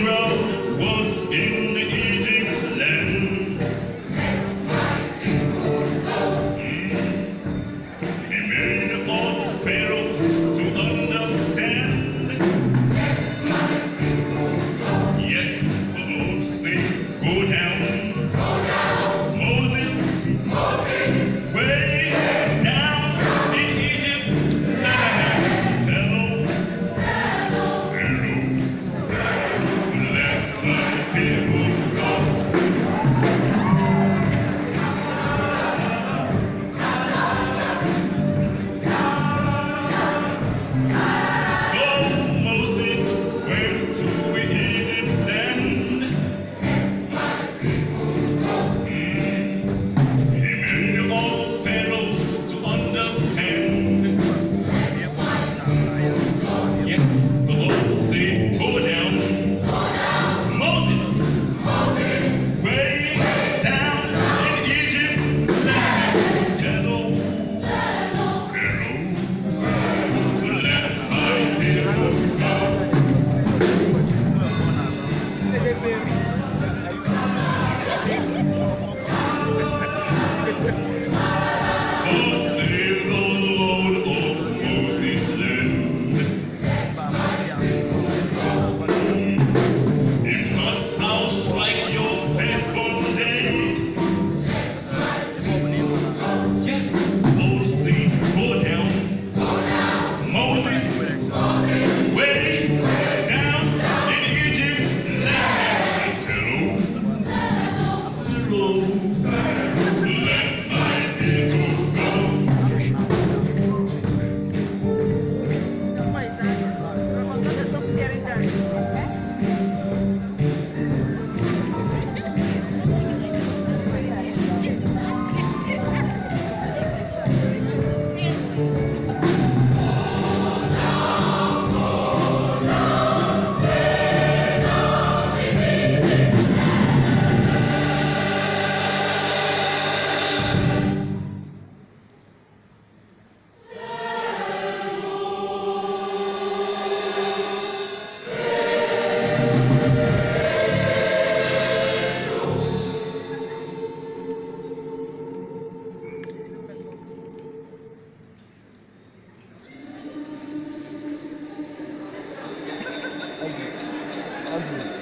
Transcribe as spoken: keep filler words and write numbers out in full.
Pharaoh was in Egypt's land. Let's my people go. He made all pharaohs to understand. Let's my people go. Yes, the Lord said, go down. Go down. Moses, Moses. way Way down down. in Egypt. Tell old Pharaoh. Pharaoh to let my people go. So Moses went to Egypt land. Let's my people go. He made all pharaohs to understand. Let's my people go. Yes, the Lord said, go down. Go down. Moses, Moses. way down in Egypt land. Tell old Pharaoh. Pharaoh to let my people go. For save the Lord of Moses' land. Let's my people go. If not, I'll strike your faith bondage. Let's my people go. Yes, Lord, say, go down. Go down. Moses, Moses. way down in Egypt land. Tell Pharaoh to let my people go. Ugly.